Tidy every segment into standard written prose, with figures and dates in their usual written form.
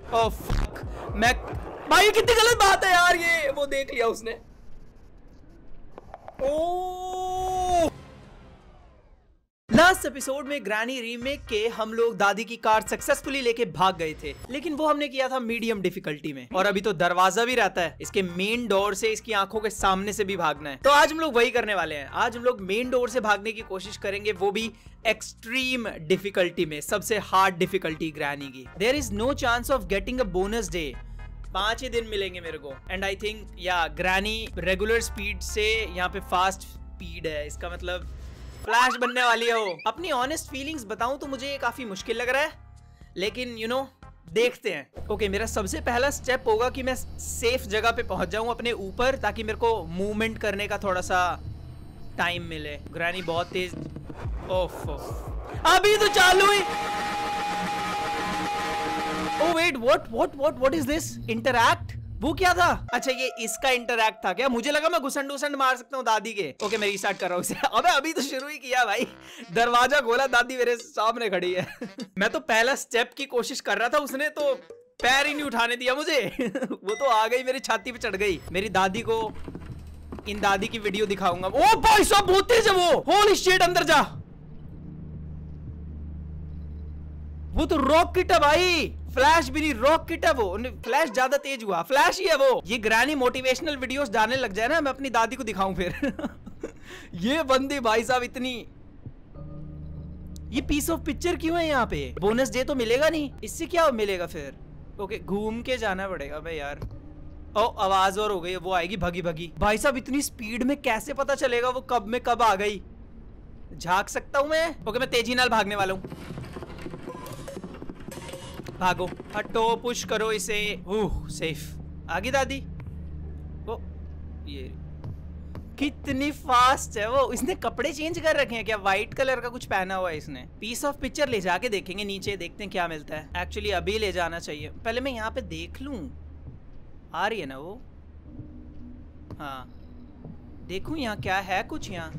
Oh fuck, मैं भाई कितनी गलत बात है यार, ये वो देख लिया उसने। ओह लास्ट एपिसोड में ग्रैनी रीमेक के हम लोग दादी की कार सक्सेसफुली लेके भाग गए थे, लेकिन वो हमने किया था मीडियम डिफिकल्टी में, और अभी तो दरवाजा भी रहता है, इसके मेन डोर से इसकी आंखों के सामने से भी भागना है। तो आज हम लोग वही करने वाले हैं, आज हम लोग मेन डोर से भागने की कोशिश करेंगे, वो भी एक्सट्रीम डिफिकल्टी में, सबसे हार्ड डिफिकल्टी ग्रैनी की। There is no chance of getting a bonus day, 5 ही दिन मिलेंगे मेरे को, एंड आई थिंक या ग्रैनी रेगुलर स्पीड से यहाँ पे फास्ट स्पीड है, इसका मतलब फ्लैश बनने वाली है वो। अपनी ऑनेस्ट फीलिंग्स बताऊं तो मुझे ये काफी मुश्किल लग रहा है, लेकिन यू नो देखते हैं। ओके, मेरा सबसे पहला स्टेप होगा कि मैं सेफ जगह पे पहुंच जाऊं अपने ऊपर, ताकि मेरे को मूवमेंट करने का थोड़ा सा टाइम मिले। ग्रैनी बहुत तेज, ओफ अभी तो चालू ही। Oh wait, what is this? Interact, वो क्या था? अच्छा ये इसका इंटरैक्ट था क्या? मुझे लगा मैं घुसंड घुसंड मार सकता हूँ दादी के। ओके मैं रीस्टार्ट कर रहा हूँ इसे। अबे अभी तो शुरू ही किया भाई, दरवाजा खोला, दादी मेरे सामने खड़ी है। मैं तो पहला स्टेप की कोशिश कर रहा था, उसने तो पैर ही नहीं उठाने दिया मुझे। वो तो आ गई मेरी छाती पे चढ़ गई। मेरी दादी को इन दादी की वीडियो दिखाऊंगा। ओ भाई साहब बहुत तेज है वो, होली शिट, अंदर जा। वो तो रॉकेट है भाई, फ्लैश भी नहीं, रॉकेट है वो। फ्लैश ज्यादा तेज हुआ, फ्लैश ही है वो। ये ग्रैनी मोटिवेशनल वीडियोस डालने लग जाए ना, मैं अपनी दादी को दिखाऊं फिर। ये बंदी भाई साहब इतनी, ये पीस ऑफ पिक्चर क्यों है यहाँ पे? बोनस डे तो मिलेगा नहीं, इससे क्या मिलेगा फिर? ओके घूम के जाना पड़ेगा भाई यार। ओ आवाज और हो गई, वो आएगी भगी भगी। भाई साहब इतनी स्पीड में कैसे पता चलेगा वो कब में कब आ गई? झांक सकता हूं मैं? ओके मैं तेजी नाल भागने वाला हूं। भागो, हटो, पुश करो इसे। ओह सेफ, आगे दादी। वो ये कितनी फास्ट है वो। इसने कपड़े चेंज कर रखे हैं क्या? व्हाइट कलर का कुछ पहना हुआ है इसने। पीस ऑफ पिक्चर ले जाके देखेंगे नीचे, देखते हैं क्या मिलता है। एक्चुअली अभी ले जाना चाहिए, पहले मैं यहाँ पे देख लूं। आ रही है ना वो? हाँ देखूं यहाँ क्या है, कुछ यहाँ।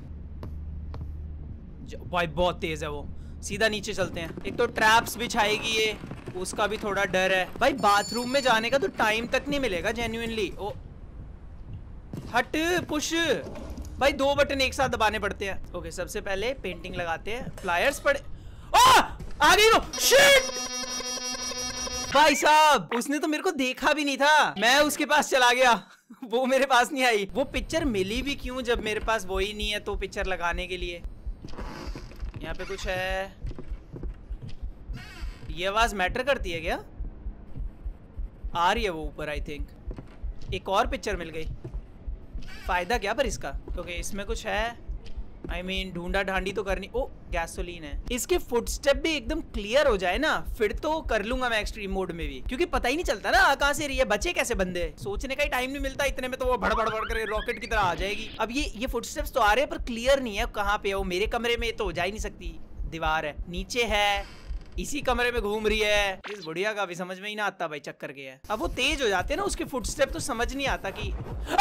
भाई बहुत तेज है वो, सीधा नीचे चलते हैं। एक तो ट्रैप्स बिछाएगी ये, उसका भी थोड़ा डर है भाई। बाथरूम में जाने का तो टाइम तक नहीं मिलेगा जेन्युइनली। ओ हट, पुश भाई, 2 बटन एक साथ दबाने पड़ते हैं। ओके सबसे पहले पेंटिंग लगाते हैं, फ्लायर्स पड़े। आ गई वो, शिट भाई साहब, उसने तो मेरे को देखा भी नहीं था, मैं उसके पास चला गया। वो मेरे पास नहीं आई। वो पिक्चर मिली भी क्यों जब मेरे पास वो ही नहीं है तो पिक्चर लगाने के लिए। यहाँ पे कुछ है, ये आवाज मैटर करती है क्या? आ रही है वो ऊपर आई थिंक। एक और पिक्चर मिल गई, फायदा क्या पर इसका? ओके इसमें कुछ है, आई मीन ढूंढा ढांडी तो करनी। ओ गैसोलीन है। इसके फुटस्टेप भी एकदम क्लियर हो जाए ना, फिर तो कर लूंगा मैं एक्सट्रीम मोड में भी, क्योंकि पता ही नहीं चलता ना कहां से रही है। बचे कैसे बंदे, सोचने का ही टाइम नहीं मिलता, इतने में तो वो भड़ भड़ भड़ कर रॉकेट की तरह आ जाएगी। अब ये फुटस्टेप्स तो आ रहे हैं पर क्लियर नहीं है कहाँ पे है वो। मेरे कमरे में तो जा ही नहीं सकती, दीवार है, नीचे है, इसी कमरे में घूम रही है। इस बुढ़िया का भी समझ में ही ना आता भाई, चक्कर के है। अब वो तेज हो जाते हैं ना उसके फुटस्टेप, तो समझ नहीं आता कि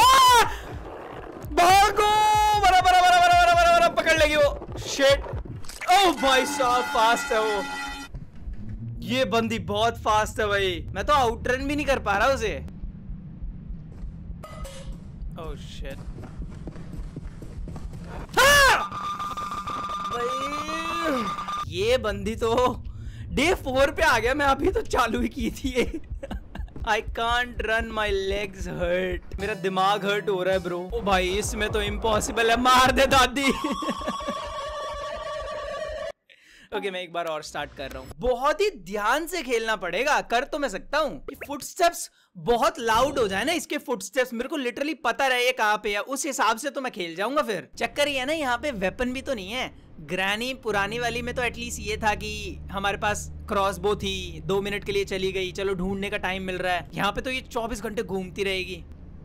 भागो, बरा बरा बरा बरा बरा बरा बरा, पकड़ लेगी वो। शिट, ओह भाई साहब फास्ट है वो। ये बंदी बहुत फास्ट है भाई, मैं तो आउटरन भी नहीं कर पा रहा उसे। ओह शिट भाई, ये बंदी तो डे 4 पे आ गया, मैं अभी तो चालू ही की थी ये। I can't run, my legs hurt. मेरा दिमाग हर्ट हो रहा है ब्रो। ओ भाई इसमें तो इम्पॉसिबल है, मार दे दादी। ओके मैं एक बार और स्टार्ट कर रहा हूँ। बहुत ही ध्यान से खेलना पड़ेगा, कर तो मैं सकता हूँ। फुटस्टेप्स बहुत लाउड हो जाए ना, इसके फुटस्टेप्स मेरे को लिटरली पता रहे कहाँ पे है, उस हिसाब से तो मैं खेल जाऊंगा। फिर चक्कर ये है ना, यहाँ पे वेपन भी तो नहीं है। ग्रैनी पुरानी वाली में तो एटलीस्ट ये था कि हमारे पास क्रॉसबो थी, 2 मिनट के लिए चली गई, चलो ढूंढने का टाइम मिल रहा है। यहाँ पे तो ये 24 घंटे घूमती रहेगी।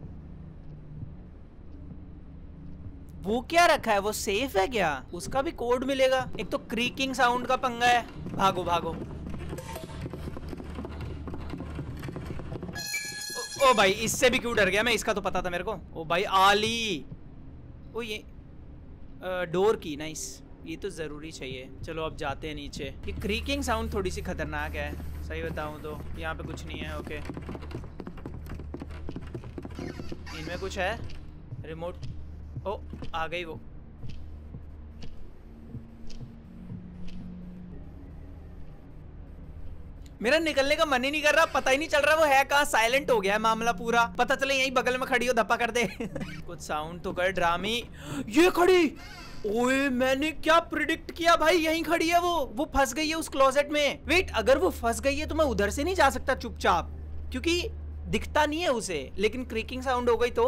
वो क्या रखा है, वो सेफ है क्या? उसका भी कोड मिलेगा। एक तो क्रीकिंग साउंड का पंगा है। भागो भागो। ओ भाई इससे भी क्यों डर गया मैं, इसका तो पता था मेरे को। ओ भाई आली, ओ ये डोर की, नाइस। ये तो जरूरी चाहिए। चलो अब जाते हैं नीचे। ये क्रीकिंग साउंड थोड़ी सी खतरनाक है, सही बताऊं तो। यहाँ पे कुछ नहीं है। ओके, इनमें कुछ है। रिमोट, ओ आ गई वो। मेरा निकलने का मन ही नहीं कर रहा, पता ही नहीं चल रहा वो है कहाँ। साइलेंट हो गया है मामला पूरा। पता चले यहीं बगल में खड़ी हो, धप्पा कर दे। कुछ साउंड तो कर ड्रामी। ये खड़ी, ओए मैंने क्या प्रिडिक्ट किया भाई, यहीं खड़ी है वो फंस गई है उस क्लोजेट में। वेट, अगर वो फंस गई है तो मैं उधर से नहीं जा सकता चुपचाप, क्योंकि दिखता नहीं है उसे। लेकिन क्रीकिंग साउंड हो गई तो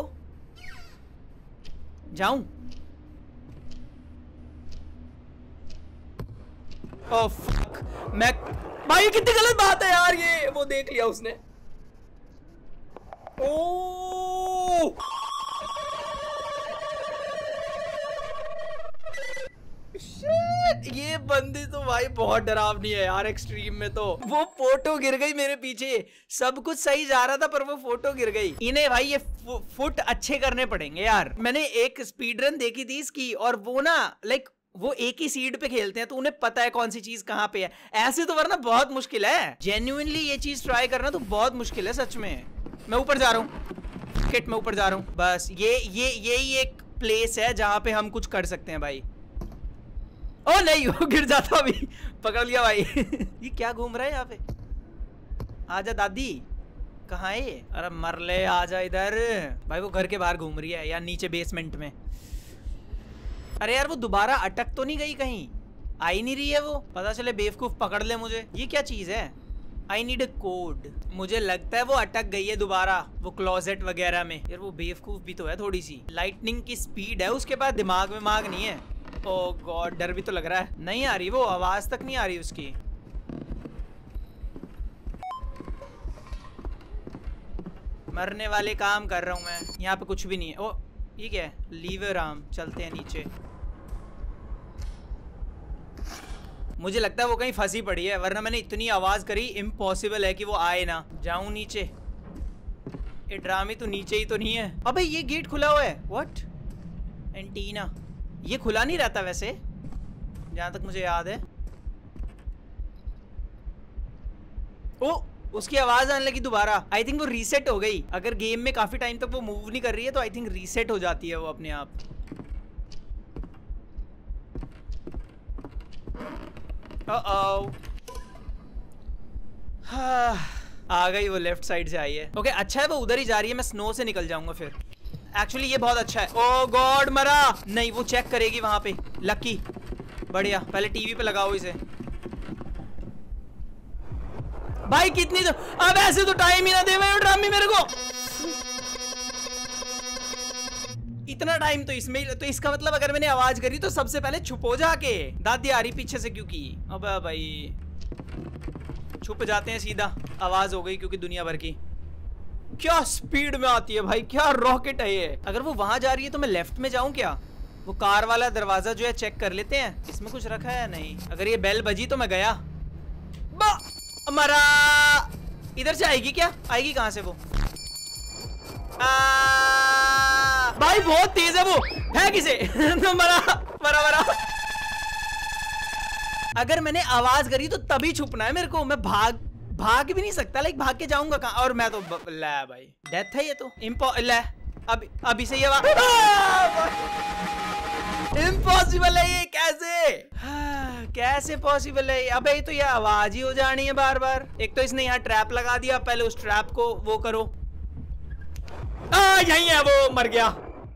जाऊं? ओह फक, मैं भाई कितनी गलत बात है यार ये। वो देख लिया उसने। ओ शिट, ये बंदी तो भाई बहुत डरावनी है यार, एक्सट्रीम में। तो वो फोटो गिर गई मेरे पीछे। सब कुछ सही जा रहा था पर वो फोटो गिर गई। इन्हें भाई ये फुट अच्छे करने पड़ेंगे यार। मैंने एक स्पीड रन देखी थी इसकी, और वो ना लाइक वो एक ही सीड पे खेलते हैं तो उन्हें पता है कौन सी चीज कहाँ पे है। ऐसे तो वरना बहुत मुश्किल है। जेन्युइनली ये चीज ट्राई करना तो बहुत मुश्किल है सच में। मैं ऊपर जा रहा हूँ किट, मैं ऊपर जा रहा हूँ। बस यही एक प्लेस है जहाँ पे हम कुछ कर सकते हैं भाई। ओ नहीं, वो गिर जाता अभी। पकड़ लिया भाई। ये क्या घूम रहा है यहाँ पे? आजा दादी, कहाँ है ये? अरे मर ले, आजा इधर। भाई वो घर के बाहर घूम रही है या नीचे बेसमेंट में। अरे यार वो दोबारा अटक तो नहीं गई कहीं? आई नहीं रही है वो, पता चले बेवकूफ पकड़ ले मुझे। ये क्या चीज है? I need a code. मुझे लगता है वो अटक गई है दोबारा वो क्लोजेट वगैरह में। यार वो बेवकूफ भी तो है थोड़ी सी। लाइटनिंग की स्पीड है उसके पास, दिमाग विमाग नहीं है। ओह गॉड, डर भी तो लग रहा है। नहीं आ रही वो, आवाज तक नहीं आ रही उसकी। मरने वाले काम कर रहा हूं मैं। यहाँ पे कुछ भी नहीं है। ओ ये क्या है? Lever arm. चलते हैं नीचे। मुझे लगता है वो कहीं फंसी पड़ी है, वरना मैंने इतनी आवाज करी, इम्पॉसिबल है कि वो आए ना। जाऊं नीचे? ये ड्रामी तो नीचे ही तो नहीं है। अबे ये गेट खुला हुआ है। व्हाट? एंटीना। ये खुला नहीं रहता वैसे, जहां तक मुझे याद है। ओ उसकी आवाज आने लगी दोबारा। आई थिंक वो रीसेट हो गई। अगर गेम में काफी टाइम तक वो मूव नहीं कर रही है तो आई थिंक रीसेट हो जाती है वो अपने आप। आ गई वो, लेफ्ट साइड से आई है। ओके अच्छा है वो उधर ही जा रही है, मैं स्नो से निकल जाऊंगा फिर। एक्चुअली ये बहुत अच्छा है। ओ गॉड, मरा नहीं। वो चेक करेगी वहां पे। लकी, बढ़िया। पहले टीवी पे लगाओ इसे भाई। कितनी तो अब ऐसे तो टाइम ही ना दे भाई ड्रामी मेरे को। इतना टाइम तो इसमें ही। तो इसका मतलब अगर मैंने आवाज करी तो सबसे पहले छुपो जाके। दादी आ रही पीछे से क्योंकि। अब भाई छुप जाते हैं सीधा। आवाज हो गई क्योंकि दुनिया भर की। क्या स्पीड में आती है भाई, क्या रॉकेट है ये। अगर वो वहां जा रही है तो मैं लेफ्ट में जाऊं क्या? वो कार वाला दरवाजा जो है चेक कर लेते हैं, इसमें कुछ रखा है नहीं। अगर ये बेल बजी तो मैं गया। मरा। इधर से आएगी क्या? आएगी कहां से वो? भाई बहुत तेज है वो। है किसे? मरा मरा मरा। अगर मैंने आवाज करी तो तभी छुपना है मेरे को। मैं भाग भी नहीं सकता। लाइक भाग के जाऊंगा कहां? और मैं तो ले भाई डेथ है ये तो। ले अभी से ये इम्पॉसिबल है ये। कैसे पॉसिबल है? अबे ये तो ये आवाज ही हो जानी है बार बार। एक तो इसने यहाँ ट्रैप लगा दिया, पहले उस ट्रैप को वो करो। यही है वो, मर गया।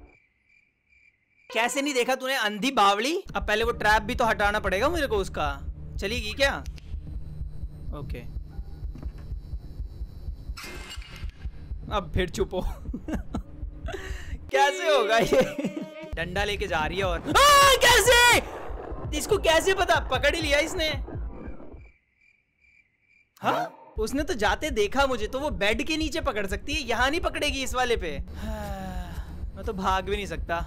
कैसे नहीं देखा तूने अंधी बावली? अब पहले वो ट्रैप भी तो हटाना पड़ेगा मेरे को उसका। चलेगी क्या? ओके अब फिर चुपो। कैसे होगा ये? डंडा लेके जा रही है और कैसे? इसको कैसे पता? पकड़ ही लिया इसने। हाँ उसने तो जाते देखा मुझे, तो वो बेड के नीचे पकड़ सकती है, यहाँ नहीं पकड़ेगी इस वाले पे। मैं तो भाग भी नहीं सकता।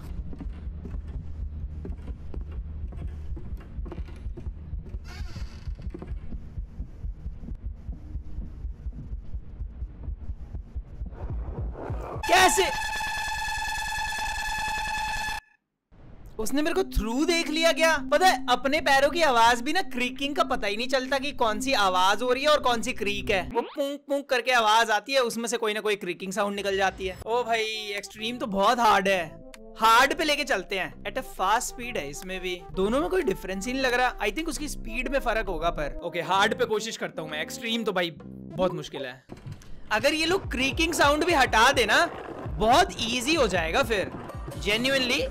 कैसे? उसने मेरे को थ्रू देख लिया क्या? पता है अपने पैरों की आवाज भी ना, क्रीकिंग का पता ही नहीं चलता कि कौन सी आवाज हो रही है और कौन सी क्रीक है। वो पूंक पूंक करके आवाज आती है, उसमें से कोई ना कोई क्रीकिंग साउंड निकल जाती है। ओ भाई एक्सट्रीम तो बहुत हार्ड है, हार्ड पे लेके चलते हैं। एट अ फास्ट स्पीड है इसमें भी, दोनों में कोई डिफरेंस ही नहीं लग रहा। आई थिंक उसकी स्पीड में फर्क होगा पर ओके हार्ड पे कोशिश करता हूँ मैं। एक्सट्रीम तो भाई बहुत मुश्किल है। अगर ये लोग क्रीकिंग साउंड भी हटा देना बहुत इजी हो जाएगा फिर जेन्युइनली।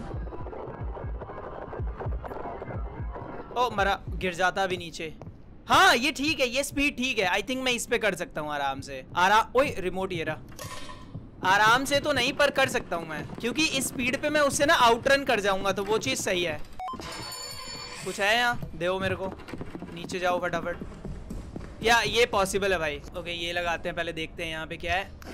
ओ मरा, गिर जाता भी नीचे। हाँ ये ठीक है, ये स्पीड ठीक है। आई थिंक मैं इस पे कर सकता हूँ आराम से। ओए रिमोट ये रहा। आराम से तो नहीं पर कर सकता हूँ मैं, क्योंकि इस स्पीड पे मैं उससे ना आउटरन कर जाऊंगा, तो वो चीज सही है। कुछ है यहाँ? दो मेरे को, नीचे जाओ फटाफट। या ये पॉसिबल है भाई। ओके ये लगाते हैं, पहले देखते हैं यहाँ पे क्या है।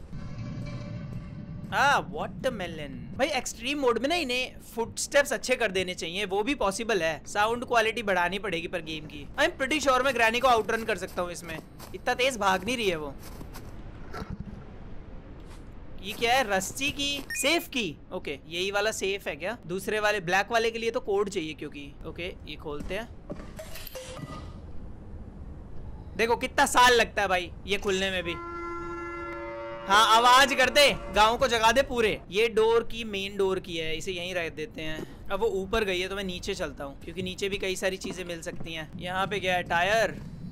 वाटरमेलन। भाई एक्सट्रीम मोड में ना इन्हें फुटस्टेप्स अच्छे कर देने चाहिए, वो भी पॉसिबल है। साउंड क्वालिटी बढ़ानी पड़ेगी पर गेम की। आई एम प्रीटी श्योर मैं ग्रैनी को आउटरन कर सकता हूँ इसमें, इतना तेज भाग नहीं रही है वो। ये क्या है? रस्सी की सेफ की। ओके यही वाला सेफ है क्या? दूसरे वाले ब्लैक वाले के लिए तो कोड चाहिए क्योंकि। ओके ये खोलते हैं। देखो कितना साल लगता है भाई ये खुलने में भी। हाँ आवाज कर दे, गाँव को जगा दे पूरे। ये डोर की मेन डोर की है, इसे यहीं रख देते हैं। अब वो ऊपर गई है तो मैं नीचे चलता हूँ, क्योंकि नीचे भी कई सारी चीजें मिल सकती हैं। यहाँ पे क्या है? टायर।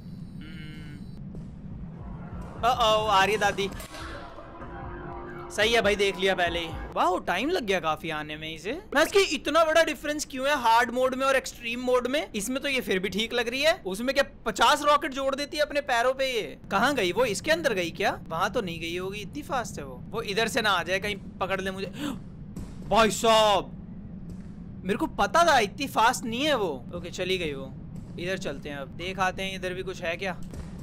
आ रही है दादी। सही है भाई, देख लिया पहले ही। वाह टाइम लग गया काफी आने में इसे। मैं इसकी इतना बड़ा डिफरेंस क्यों है हार्ड मोड में और एक्सट्रीम मोड में? इसमें तो ये फिर भी ठीक लग रही है, उसमें क्या 50 रॉकेट जोड़ देती है अपने पैरों पे। ये कहाँ गई? वो इसके अंदर गई क्या? वहां तो नहीं गई होगी, इतनी फास्ट है वो इधर से ना आ जाए कहीं पकड़ ले मुझे। भाई साहब मेरे को पता था इतनी फास्ट नहीं है वो। ओके चली गई वो। इधर चलते हैं, अब देख आते हैं इधर भी कुछ है क्या।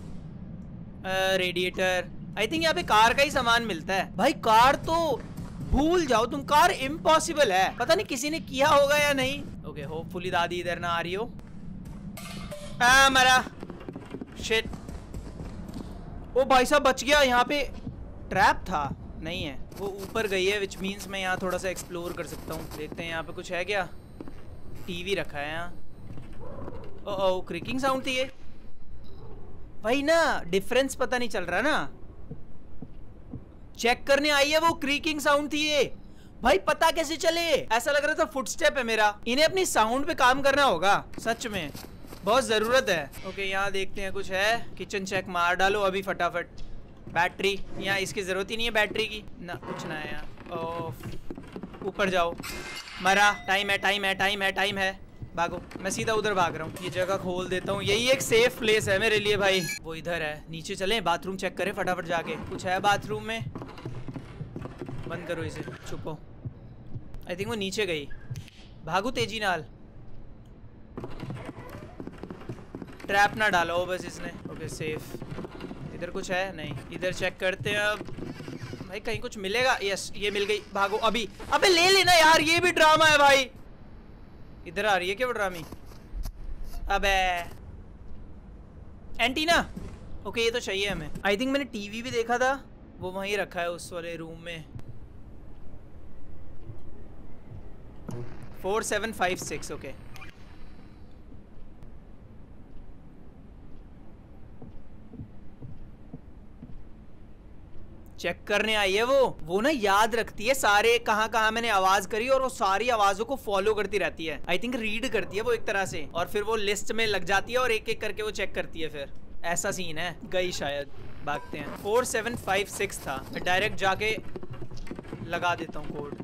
रेडिएटर। आई थिंक यहाँ पे कार का ही सामान मिलता है। भाई कार तो भूल जाओ तुम, कार इम्पॉसिबल है। पता नहीं किसी ने किया होगा या नहीं। ओके होपफुली दादी इधर ना आ रही हो। मरा शिट। ओ भाई साहब बच गया। यहाँ पे ट्रैप था, नहीं है वो ऊपर गई है, विच मीन्स मैं यहाँ थोड़ा सा एक्सप्लोर कर सकता हूँ। देखते हैं यहाँ पे कुछ है क्या। टीवी रखा है यहाँ। ओ क्रिकिंग साउंड थी ये। भाई ना डिफरेंस पता नहीं चल रहा ना, चेक करने आई है वो क्रीकिंग साउंड थी ये। भाई पता कैसे चले? ऐसा लग रहा था फुटस्टेप है मेरा। इन्हें अपनी साउंड पे काम करना होगा सच में, बहुत जरूरत है। ओके यहाँ देखते हैं कुछ है। किचन चेक मार डालो अभी फटाफट। बैटरी यहाँ इसकी जरूरत ही नहीं है बैटरी की ना, कुछ ना है यहाँ। ऊपर जाओ। मरा। टाइम है टाइम है टाइम है टाइम है, भागो। मैं सीधा उधर भाग रहा हूँ। ये जगह खोल देता हूँ, यही एक सेफ प्लेस है मेरे लिए भाई। वो इधर है, नीचे चले बाथरूम चेक करें फटाफट जाके। कुछ है बाथरूम में? बंद करो इसे, छुपो। आई थिंक वो नीचे गई। भागो तेजी नाल, ट्रैप ना डालो बस इसने। Okay safe. इधर कुछ है? नहीं। इधर चेक करते हैं अब। भाई कहीं कुछ मिलेगा? यस ये मिल गई, भागो अभी। अबे ले लेना यार, ये भी ड्रामा है भाई। इधर आ रही है क्या वो ड्रामी? अबे एंटीना। ओके ये तो चाहिए हमें। आई थिंक मैंने टीवी भी देखा था, वो वहीं रखा है उस वाले रूम में। 4756। ओके चेक करने आई है वो ना याद रखती है सारे कहाँ कहाँ मैंने आवाज करी, और वो सारी आवाजों को फॉलो करती रहती है। आई थिंक रीड करती है वो एक तरह से, और फिर वो लिस्ट में लग जाती है और एक एक करके वो चेक करती है। फिर ऐसा सीन है। गई शायद, भागते हैं। 4756 था, मैं डायरेक्ट जाके लगा देता हूँ कोड।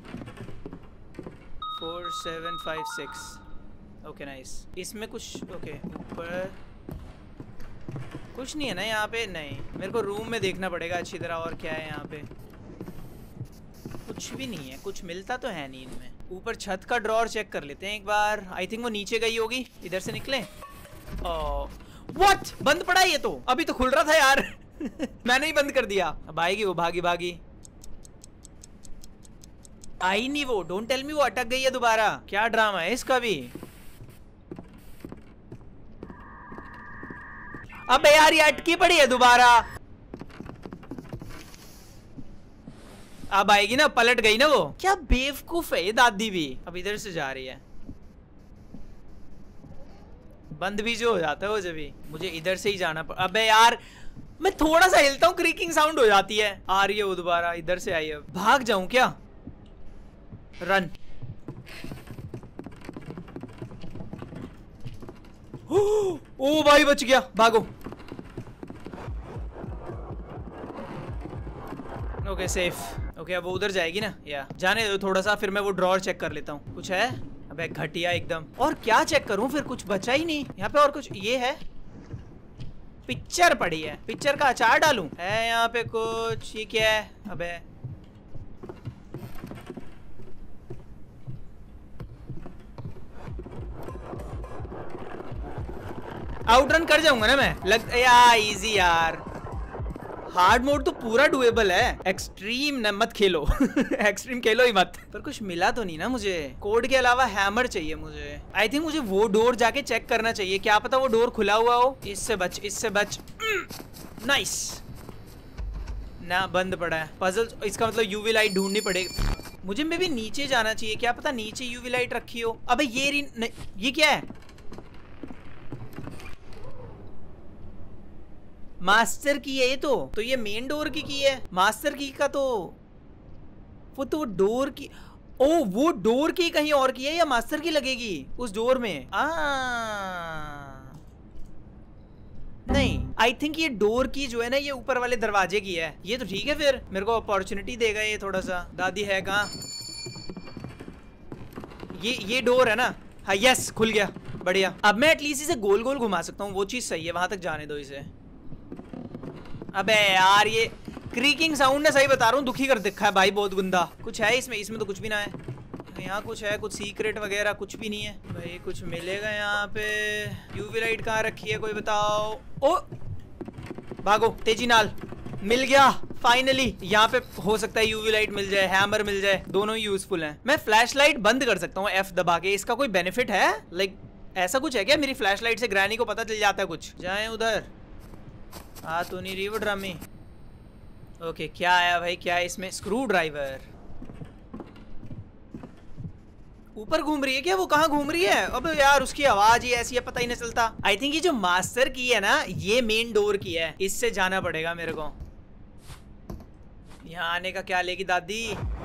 4756। Okay nice. इसमें कुछ ओके ऊपर कुछ नहीं है ना यहाँ पे? नहीं, मेरे को रूम में देखना पड़ेगा अच्छी तरह और क्या है यहाँ पे। कुछ भी नहीं है, कुछ मिलता तो है नहीं इनमें। ऊपर छत का ड्रॉर चेक कर लेते हैं एक बार। आई थिंक वो नीचे गई होगी, इधर से निकले। व्हाट, बंद पड़ा ये तो? अभी तो खुल रहा था यार। मैंने ही बंद कर दिया। अब आएगी वो, भागी भागी। आई नहीं वो, डोंट टेल मी वो अटक गई है दोबारा। क्या ड्रामा है इसका भी। अबे यार ये अटकी पड़ी है दोबारा। अब आएगी ना, पलट गई ना वो। क्या बेवकूफ है ये दादी भी। अब इधर से जा रही है, बंद भी जो हो जाता है वो जब भी। मुझे इधर से ही जाना पड़। अबे यार मैं थोड़ा सा हिलता हूँ, क्रीकिंग साउंड हो जाती है। आ रही है वो दोबारा, इधर से आई है। भाग जाऊं क्या? रन। ओ भाई बच गया, भागो। Okay safe. ओके अब वो उधर जाएगी ना, या जाने दो थोड़ा सा, फिर मैं वो ड्रॉर चेक कर लेता हूँ। कुछ है? अबे घटिया एकदम। और क्या चेक करूं फिर, कुछ बचा ही नहीं यहाँ पे। और कुछ ये है, पिक्चर पड़ी है, पिक्चर का अचार डालूं? है यहाँ पे कुछ? ये क्या है? अबे आउटरन कर जाऊंगा ना मैं, लग यार इजी यार। हार्ड मोड तो पूरा डुएबल है, एक्सट्रीम न मत खेलो। एक्सट्रीम खेलो ही मत। पर कुछ मिला तो नहीं ना मुझे? कोड के अलावा हैमर चाहिए मुझे। आई थिंक मुझे वो डोर जाके चेक करना चाहिए, क्या पता वो डोर खुला हुआ हो। इससे बच, इससे बच। नाइस ना, बंद पड़ा है। पजल, इसका मतलब यूवी लाइट ढूंढनी पड़ेगी मुझे। मे भी नीचे जाना चाहिए, क्या पता नीचे यूवी लाइट रखी हो। अबे ये क्या है? मास्टर की है ये तो ये मेन डोर की है। मास्टर की का तो वो डोर की। ओ वो डोर की कहीं और की है या मास्टर की लगेगी उस डोर में? नहीं, आई थिंक ये डोर की जो है ना, ये ऊपर वाले दरवाजे की है। ये तो ठीक है, फिर मेरे को अपॉर्चुनिटी देगा ये थोड़ा सा। दादी है कहाँ? ये डोर है ना? हाँ यस, खुल गया, बढ़िया। अब मैं एटलीस्ट इसे गोल गोल घुमा सकता हूँ, वो चीज सही है। वहां तक जाने दो इसे। अबे यार ये क्रीकिंग साउंड ने, सही बता रहा हूँ, दुखी कर दिखा है भाई, बहुत गंदा। कुछ है इसमें? इसमें तो कुछ भी ना है। यहाँ कुछ है? कुछ सीक्रेट वगैरह कुछ भी नहीं है भाई। कुछ मिलेगा यहाँ पे? यूवी लाइट कहाँ रखी है कोई बताओ? ओ भागो तेजी नाल। मिल गया फाइनली। यहाँ पे हो सकता है यूवी लाइट मिल जाए, हैमर मिल जाए, दोनों ही यूजफुल हैं। मैं फ्लैश लाइट बंद कर सकता हूँ F दबा के। इसका कोई बेनिफिट है? लाइक ऐसा कुछ है क्या? मेरी फ्लैश लाइट से ग्रैनी को पता चल जाता है कुछ? जाए उधर। तो नहीं रही वो ड्रमी। ओके क्या आया भाई? क्या है इसमें? Screwdriver. ऊपर घूम रही है क्या? वो कहाँ घूम रही है? अब यार उसकी आवाज ही ऐसी है, पता ही नहीं चलता। आई थिंक ये जो मास्टर की है ना, ये मेन डोर की है। इससे जाना पड़ेगा मेरे को। यहाँ आने का क्या लेगी दादी?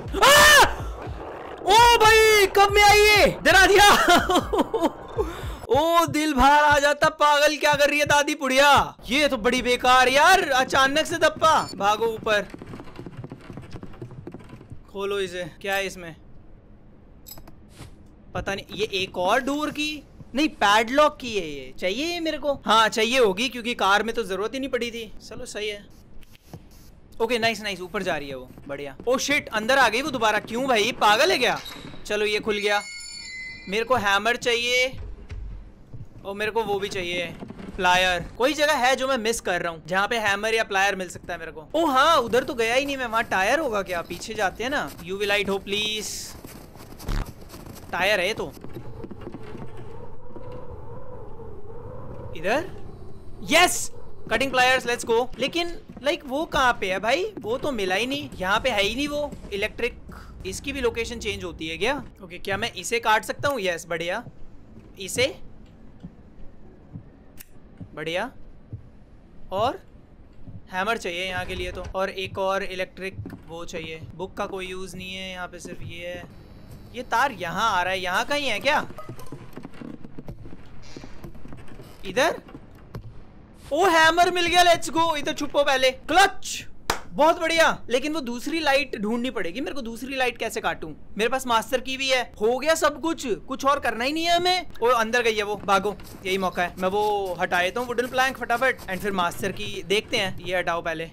ओ भाई कब में आई है? डरा दिया। ओ दिल बाहर आ जाता। पागल क्या कर रही है दादी पुड़िया? ये तो बड़ी बेकार यार, अचानक से धप्पा। भागो ऊपर। खोलो इसे। क्या है इसमें? पता नहीं। ये एक और डोर की नहीं, पैडलॉक की है ये। चाहिए ये मेरे को? हाँ चाहिए होगी, क्योंकि कार में तो जरूरत ही नहीं पड़ी थी। चलो सही है। ओके नाइस नाइस, ऊपर जा रही है वो, बढ़िया। ओ शिट, अंदर आ गई वो दोबारा। क्यों भाई, पागल है क्या? चलो ये खुल गया। मेरे को हैमर चाहिए और मेरे को वो भी चाहिए, प्लायर। कोई जगह है जो मैं मिस कर रहा हूँ जहाँ पे हैमर या प्लायर मिल सकता है मेरे को? ओ हाँ, उधर तो गया ही नहीं मैं। वहाँ टायर होगा क्या? पीछे जाते हैं ना। यूवी लाइट हो प्लीज। टायर है तो इधर। Yes, cutting pliers, let's go. लेकिन लाइक वो कहाँ पे है भाई? वो तो मिला ही नहीं। यहाँ पे है ही नहीं वो इलेक्ट्रिक। इसकी भी लोकेशन चेंज होती है क्या? ओके क्या मैं इसे काट सकता हूँ? यस बढ़िया। इसे बढ़िया। और हैमर चाहिए यहाँ के लिए तो, और एक और इलेक्ट्रिक वो चाहिए। बुक का कोई यूज नहीं है यहाँ पे, सिर्फ ये है। ये तार यहाँ आ रहा है, यहाँ कहीं है क्या? इधर। ओ हैमर मिल गया, लेट्स गो। इधर छुपो पहले। क्लच, बहुत बढ़िया। लेकिन वो दूसरी लाइट ढूंढनी पड़ेगी मेरे को। दूसरी लाइट कैसे काटूं? मेरे पास मास्टर की भी है। हो गया सब कुछ, कुछ और करना ही नहीं है हमें। ओ अंदर गई है वो, भागो, यही मौका है। मैं वो हटा देता हूँ वुडन प्लैंक फटाफट, एंड फिर मास्टर की देखते हैं। ये हटाओ पहले।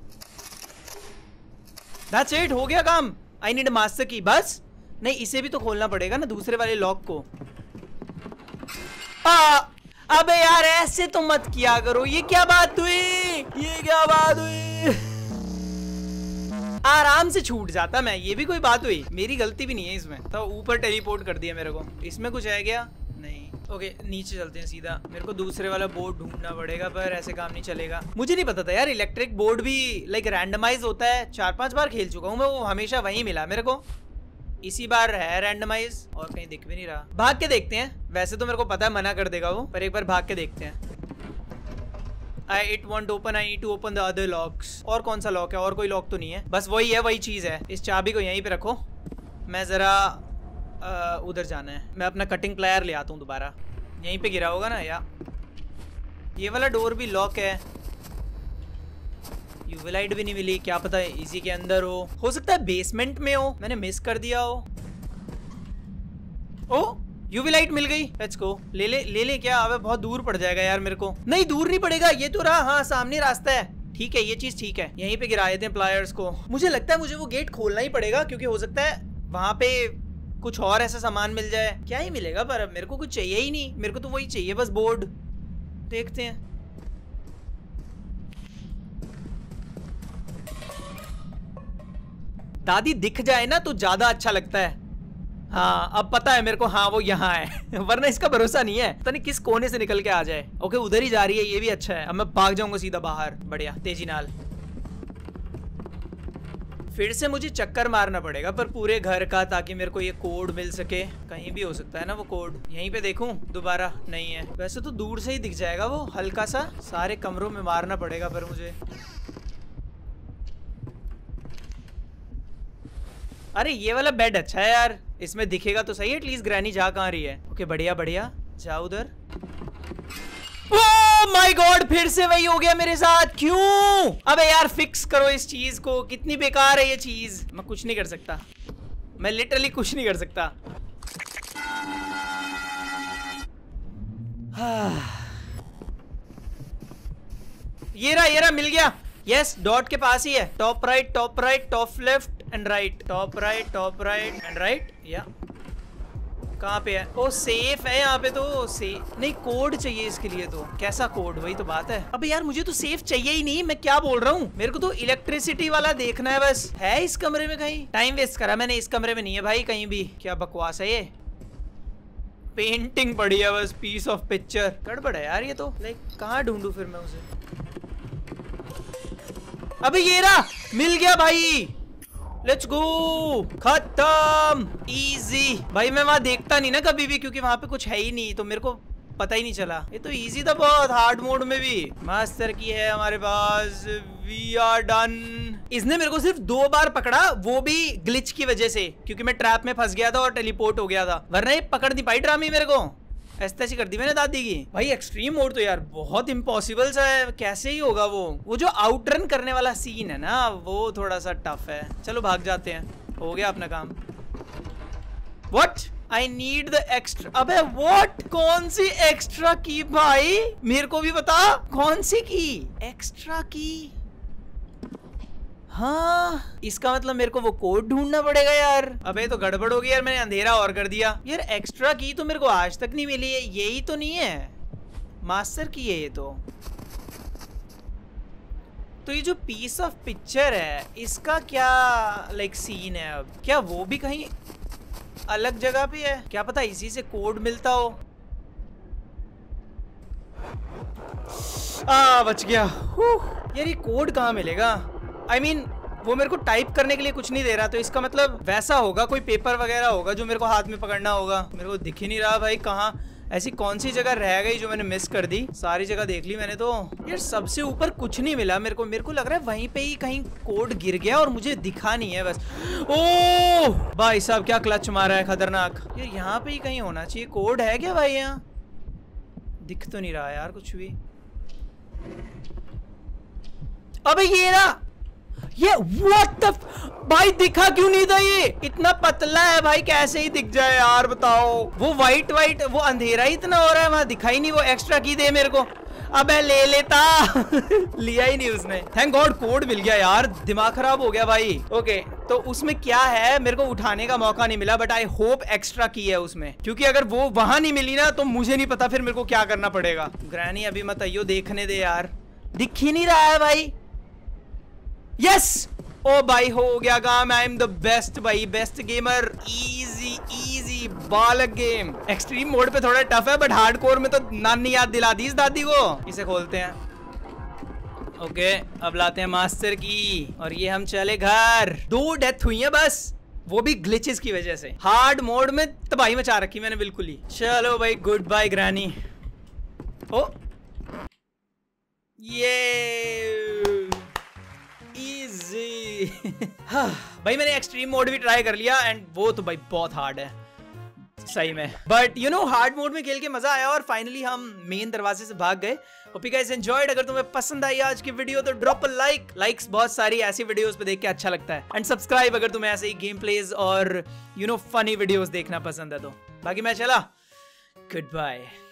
दैट्स इट, हो गया काम। आई नीड मास्टर की बस। नहीं, इसे भी तो खोलना पड़ेगा ना, दूसरे वाले लॉक को। अबे यार ऐसे तो मत किया करो। ये क्या बात हुई? ये क्या बात हुई? आराम से छूट जाता मैं। ये भी कोई बात हुई? मेरी गलती भी नहीं है इसमें। तो ऊपर टेलीपोर्ट कर दिया मेरे को। इसमें कुछ है क्या? नहीं। ओके नीचे चलते हैं सीधा। मेरे को दूसरे वाला बोर्ड ढूंढना पड़ेगा, पर ऐसे काम नहीं चलेगा। मुझे नहीं पता था यार इलेक्ट्रिक बोर्ड भी लाइक रैंडमाइज होता है। 4-5 बार खेल चुका हूँ मैं, वो हमेशा वही मिला मेरे को। इसी बार है रैंडमाइज और कहीं दिख भी नहीं रहा। भाग के देखते हैं। वैसे तो मेरे को पता है मना कर देगा वो, पर एक बार भाग के देखते हैं। It won't open, I need to open the other locks। और कौन सा लॉक है? और कोई लॉक तो नहीं है, बस वही है, वही चीज है। इस चाबी को यहीं पे रखो। मैं जरा उधर जाना है। मैं अपना कटिंग प्लायर ले आता हूँ दोबारा। यहीं पे गिरा होगा ना? या ये वाला डोर भी लॉक है। यूवी लाइट भी नहीं मिली, क्या पता इसी के अंदर हो सकता है बेसमेंट में हो, मैंने मिस कर दिया हो। ओ यूवी लाइट मिल गई, लेट्स गो। ले ले क्या? अबे बहुत दूर पड़ जाएगा यार मेरे को। नहीं दूर नहीं पड़ेगा, ये तो रहा। हाँ सामने रास्ता है। ठीक है ये चीज ठीक है। यहीं पे गिराए थे प्लायर्स को। मुझे लगता है मुझे वो गेट खोलना ही पड़ेगा, क्योंकि हो सकता है वहां पे कुछ और ऐसा सामान मिल जाए। क्या ही मिलेगा, पर अब मेरे को कुछ चाहिए ही नहीं। मेरे को तो वही चाहिए बस, बोर्ड। देखते हैं। दादी दिख जाए ना तो ज्यादा अच्छा लगता है। हाँ अब पता है मेरे को। हाँ वो यहाँ है वरना इसका भरोसा नहीं है, पता नहीं किस कोने से निकल के आ जाए। ओके उधर ही जा रही है, ये भी अच्छा है। अब मैं भाग जाऊंगा सीधा बाहर। बढ़िया तेजी नाल। फिर से मुझे चक्कर मारना पड़ेगा पर पूरे घर का, ताकि मेरे को ये कोड मिल सके। कहीं भी हो सकता है ना वो कोड। यहीं पे देखूं दोबारा? नहीं है। वैसे तो दूर से ही दिख जाएगा वो, हल्का सा। सारे कमरों में मारना पड़ेगा पर मुझे। अरे ये वाला बेड अच्छा है यार, इसमें दिखेगा तो सही। एटलीस्ट ग्रैनी जा कहाँ रही है। ओके बढ़िया बढ़िया, जाओ उधर। ओह माय गॉड, फिर से वही हो गया मेरे साथ। क्यों? अबे यार फिक्स करो इस चीज को, कितनी बेकार है ये चीज। मैं कुछ नहीं कर सकता, मैं लिटरली कुछ नहीं कर सकता। ये रहा मिल गया। यस डॉट के पास ही है। Top right top left and right. Top right and right. या कहाँ पे है? ओ सेफ है यहाँ पे तो। नहीं कोड चाहिए इसके लिए तो। कैसा कोड? वही तो बात है। अबे यार मुझे तो सेफ चाहिए ही नहीं, मैं क्या बोल रहा हूँ। मेरे को तो इलेक्ट्रिसिटी वाला देखना है बस। है इस कमरे में कहीं? टाइम वेस्ट करा मैंने। इस कमरे में नहीं है भाई कहीं भी। क्या बकवास है ये। पेंटिंग पड़ी है बस, पीस ऑफ पिक्चर। गड़बड़ है यार ये तो। लाइक कहाँ ढूंढूं फिर मैं उसे? अबे ये रहा, मिल गया भाई। लेट्स गो, खत्म। इजी भाई। मैं वहां देखता नहीं ना कभी भी, क्योंकि वहां पे कुछ है ही नहीं, तो मेरे को पता ही नहीं चला। ये तो इजी था बहुत, हार्ड मोड में भी। मास्टर की है हमारे पास। We are done. इसने मेरे को सिर्फ 2 बार पकड़ा, वो भी ग्लिच की वजह से, क्योंकि मैं ट्रैप में फंस गया था और टेलीपोर्ट हो गया था। वरना ये पकड़ नहीं पाई ड्रामी मेरे को। ऐसी कर दी मैंने दादी की। भाई एक्सट्रीम मोड तो यार बहुत इम्पॉसिबल सा है। कैसे ही होगा वो जो आउटरन करने वाला सीन है ना, वो थोड़ा सा टफ है। चलो भाग जाते हैं, हो गया अपना काम। What? I need the extra. अबे व्हाट? कौन सी एक्स्ट्रा की भाई? मेरे को भी बता, कौन सी की? एक्स्ट्रा की? हाँ इसका मतलब मेरे को वो कोड ढूंढना पड़ेगा यार। अबे तो गड़बड़ हो गई यार, मैंने अंधेरा और कर दिया यार। एक्स्ट्रा की तो मेरे को आज तक नहीं मिली है। यही तो नहीं है, मास्टर की है ये तो ये जो पीस ऑफ पिक्चर है इसका क्या लाइक सीन है? अब क्या वो भी कहीं अलग जगह पे है? क्या पता इसी से कोड मिलता हो। बच गया। यार ये कोड कहाँ मिलेगा? I mean, वो मेरे को टाइप करने के लिए कुछ नहीं दे रहा, तो इसका मतलब वैसा होगा, कोई पेपर वगैरह होगा जो मेरे को हाथ में पकड़ना होगा। मेरे को दिख ही नहीं रहा भाई कहाँ। ऐसी कौन सी जगह रह गई जो मैंने मिस कर दी? सारी जगह देख ली मैंने तो। यार सबसे ऊपर कुछ नहीं मिला मेरे को लग रहा है वहीं पे ही कहीं कोड गिर गया और मुझे दिखा नहीं है बस। ओह भाई साहब क्या क्लच मारा है खतरनाक। यार यहाँ पे ही कहीं होना चाहिए। कोड है क्या भाई? यहाँ दिख तो नहीं रहा यार कुछ भी। अबे ये रहा ये। व्हाट द भाई, दिखा क्यों नहीं था? ये इतना पतला है भाई, कैसे ही दिख जाए यार बताओ। वो वाइट वो अंधेरा ही इतना हो रहा है, वहां दिखा ही नहीं। वो एक्स्ट्रा की दे मेरे को। अबे ले लेता लिया ही नहीं उसने। थैंक गॉड कोड मिल गया यार, दिमाग खराब हो गया भाई। ओके तो उसमें क्या है मेरे को उठाने का मौका नहीं मिला, बट आई होप एक्स्ट्रा की है उसमें, क्योंकि अगर वो वहां नहीं मिली ना तो मुझे नहीं पता फिर मेरे को क्या करना पड़ेगा। ग्रैनी अभी मत आइयो, देखने दे यार। दिख ही नहीं रहा है भाई। यस ओ भाई हो गया काम। आई एम द बेस्ट भाई, बेस्ट गेमर। इजी इजी बालक गेम। एक्सट्रीम मोड पे थोड़ा टफ है बट हार्डकोर में तो नानी याद दिला दी इस दादी को। इसे खोलते हैं। ओके, अब लाते हैं मास्टर की और ये हम चले घर। 2 डेथ हुई है बस, वो भी ग्लिचेस की वजह से। हार्ड मोड में तबाही मचा रखी मैंने बिल्कुल ही। चलो भाई, गुड बाय ग्रैनी। ओ ये इजी। भाई मैंने एक्सट्रीम मोड भी ट्राई कर लिया एंड वो तो भाई बहुत हार्ड है सही में। But you know hard mode में खेल के मजा आया और फाइनली हम मेन दरवाजे से भाग गए। Hope you guys enjoyed. अगर तुम्हें पसंद आई आज की वीडियो तो ड्रॉप अ लाइक। लाइक्स बहुत सारी ऐसी वीडियोस पे देख के अच्छा लगता है। एंड सब्सक्राइब अगर तुम्हें ऐसे ही गेम प्लेज और यू नो फनी वीडियोस देखना पसंद है तो। बाकी मैं चला, गुड बाय।